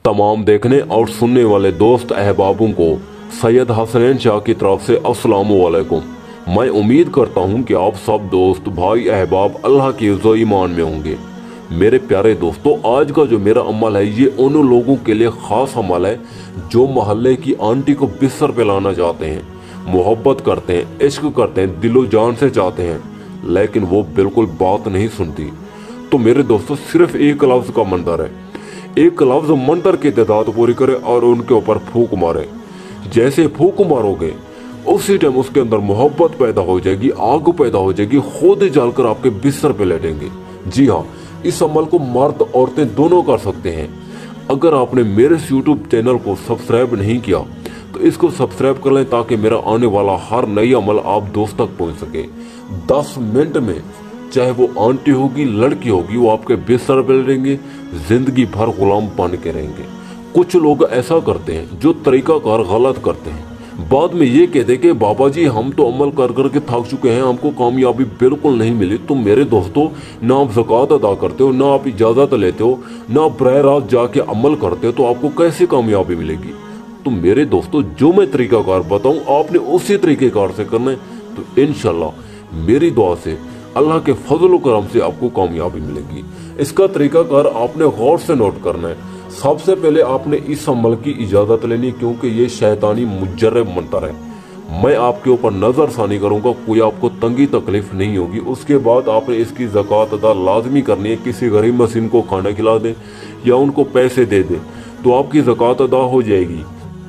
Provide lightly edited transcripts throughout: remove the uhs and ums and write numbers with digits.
तमाम देखने और सुनने वाले दोस्त अहबाबों को सैयद हसनैन शाह की तरफ से अस्सलामु अलैकुम। मैं उम्मीद करता हूं कि आप सब दोस्त भाई अहबाब अल्लाह के इज़्ज़ो ईमान में होंगे। मेरे प्यारे दोस्तों, आज का जो मेरा अमल है ये उन लोगों के लिए ख़ास अमल है जो मोहल्ले की आंटी को बिस्तर पे लाना चाहते हैं, मोहब्बत करते हैं, इश्क करते हैं, दिलो जान से चाहते हैं, लेकिन वो बिल्कुल बात नहीं सुनती। तो मेरे दोस्तों, सिर्फ एक लफ्ज़ का मंतर है, एक लफ्ज़ मंतर की तादाद पूरी करे और उनके ऊपर फूंक मारे। जैसे फूंक मारोगे उसी टाइम उसके अंदर मोहब्बत पैदा हो जाएगी, आग पैदा हो जाएगी, खुद ही जलकर आपके बिस्तर पे लेटेंगे। जी हाँ, इस अमल को मर्द औरतें दोनों कर सकते हैं। अगर आपने मेरे यूट्यूब चैनल को सब्सक्राइब नहीं किया तो इसको सब्सक्राइब कर लें ताकि मेरा आने वाला हर नई अमल आप दोस्त तक पहुंच सके। 10 मिनट में चाहे वो आंटी होगी, लड़की होगी, वो आपके बिस्तर पे लेटेंगे, जिंदगी भर गुलाम बन के रहेंगे। कुछ लोग ऐसा करते हैं जो तरीकाकार गलत करते हैं, बाद में ये कहते कि बाबा जी हम तो अमल कर कर के थक चुके हैं, हमको कामयाबी बिल्कुल नहीं मिली। तो मेरे दोस्तों, ना आप ज़कात अदा करते हो, ना आप इजाज़त लेते हो, ना आप बरह रास्त जाके अमल करते हो, तो आपको कैसे कामयाबी मिलेगी? तो मेरे दोस्तों, जो मैं तरीकाकार बताऊं आपने उसी तरीक़ेकार से करना है, तो इंशाल्लाह मेरी दुआ से अल्लाह के फजल करम से आपको कामयाबी मिलेगी। इसका तरीकाकार आपने गौर से नोट करना है। सबसे पहले आपने इस अमल की इजाज़त लेनी, क्योंकि ये शैतानी मुजर्रब मंतर है। मैं आपके ऊपर नज़रसानी करूंगा, कोई आपको तंगी तकलीफ नहीं होगी। उसके बाद आपने इसकी ज़कात अदा लाजमी करनी है। किसी गरीब मसीन को खाना खिला दें या उनको पैसे दे दें तो आपकी ज़कात अदा हो जाएगी।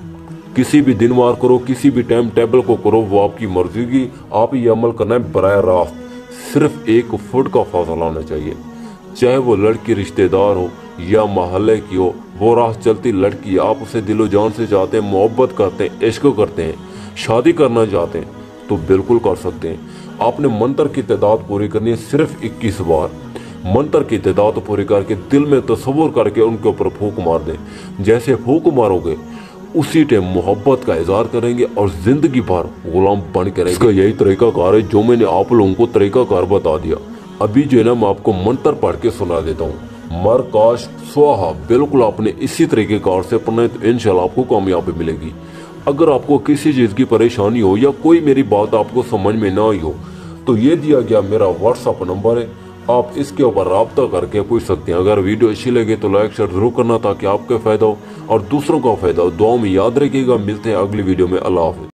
किसी भी दिन वार करो, किसी भी टाइम टेबल को करो, वो आपकी मर्जी की। आप ये अमल करना है बराह रास्त, सिर्फ 1 फुट का फासला होना चाहिए। चाहे वो लड़की रिश्तेदार हो या मोहल्ले की हो, वो राह चलती लड़की, आप उसे दिलो जान से चाहते हैं, मोहब्बत करते हैं, इश्क करते हैं, शादी करना चाहते हैं, तो बिल्कुल कर सकते हैं। आपने मंत्र की तादाद पूरी करनी है, सिर्फ 21 बार। मंत्र की तादाद पूरी करके दिल में तसव्वुर करके उनके ऊपर फूंक मार दें। जैसे फूंक मारोगे उसी टाइम मोहब्बत का इजहार करेंगे और जिंदगी भर गुलाम बन के रहेंगे। इसका यही तरीकाकार है जो मैंने आप लोगों को तरीकाकार बता दिया। अभी जो है ना, मैं आपको मंत्र पढ़ के सुना देता हूँ। मर काश स्वाहा, बिल्कुल आपने इसी तरीकेकार से पढ़ना है, तो इंशाल्लाह आपको कामयाबी मिलेगी। अगर आपको किसी चीज़ की परेशानी हो या कोई मेरी बात आपको समझ में ना आई हो, तो ये दिया गया मेरा व्हाट्सअप नंबर है, आप इसके ऊपर राब्ता करके पूछ सकते हैं। अगर वीडियो अच्छी लगे तो लाइक शेयर जरूर करना ताकि आपका फ़ायदा हो और दूसरों का फ़ायदा हो। दुआ में याद रखिएगा। मिलते हैं अगली वीडियो में। अल्लाह हाफ़िज़।